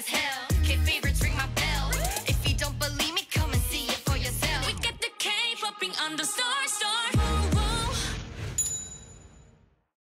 as hell. K-favorites ring my bell. If you don't believe me, come and see it for yourself. We get the K popping on the star.